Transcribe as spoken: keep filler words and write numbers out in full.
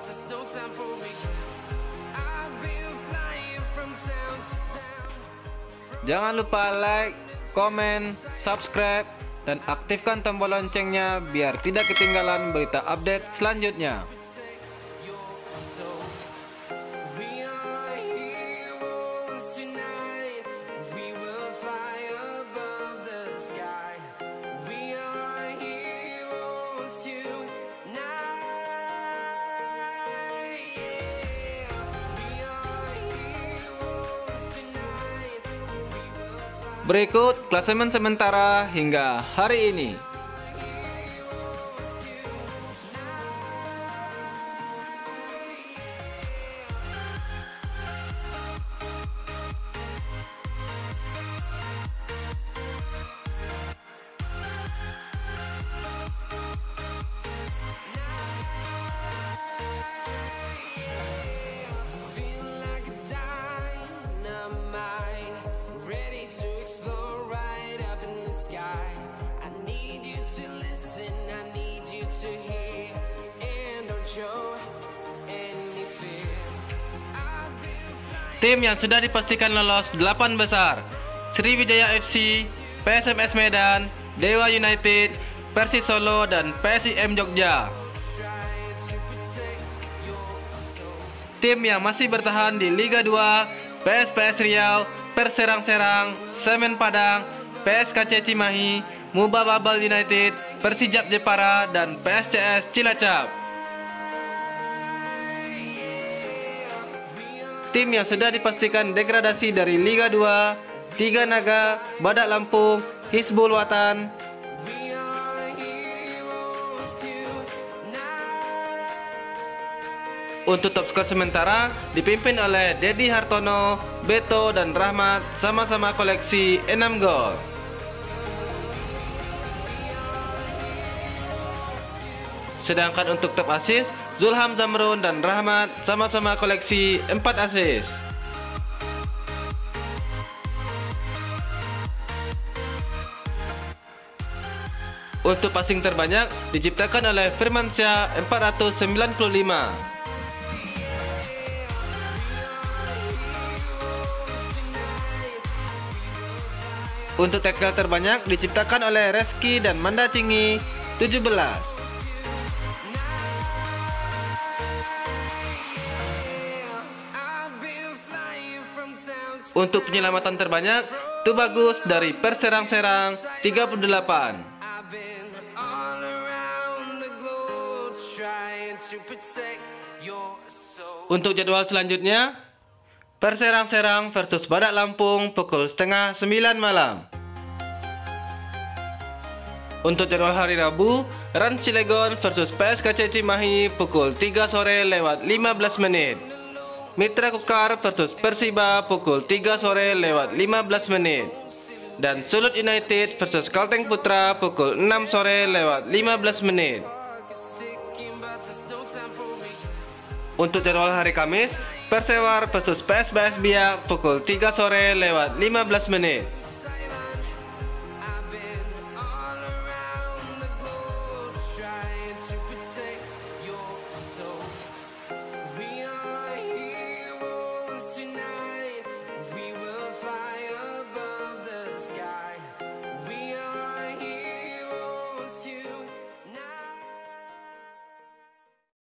Jangan lupa like, komen, subscribe, dan aktifkan tombol loncengnya biar tidak ketinggalan berita update selanjutnya. Berikut klasemen sementara hingga hari ini. Tim yang sudah dipastikan lolos delapan besar: Sriwijaya F C, P S M S Medan, Dewa United, Persis Solo, dan P S I M Jogja. Tim yang masih bertahan di Liga dua: P S P S Riau, Perserang Serang, Semen Padang, P S K C Cimahi, Muba Babel United, Persijap Jepara, dan P S C S Cilacap. Tim yang sudah dipastikan degradasi dari Liga dua: Tiga Naga, Badak Lampung, Hizbul Watan. Untuk top skor sementara dipimpin oleh Dedi Hartono, Beto, dan Rahmat, sama-sama koleksi enam gol. Sedangkan untuk top assist, Zulham Zamrun dan Rahmat sama-sama koleksi empat assist. Untuk passing terbanyak diciptakan oleh Firmansyah empat ratus sembilan puluh lima. Untuk tackle terbanyak diciptakan oleh Reski dan Manda Cingi tujuh belas. Untuk penyelamatan terbanyak, Tubagus dari Perserang Serang tiga puluh delapan. Untuk jadwal selanjutnya, Perserang Serang versus Badak Lampung pukul setengah sembilan malam. Untuk jadwal hari Rabu, Rans Cilegon versus P S K C Cimahi pukul tiga sore lewat lima belas menit. Mitra Kukar versus Persiba pukul tiga sore lewat lima belas menit. Dan Sulut United versus Kalteng Putra pukul enam sore lewat lima belas menit. Untuk jadwal hari Kamis, Persewar versus P S B S Biak pukul tiga sore lewat lima belas menit.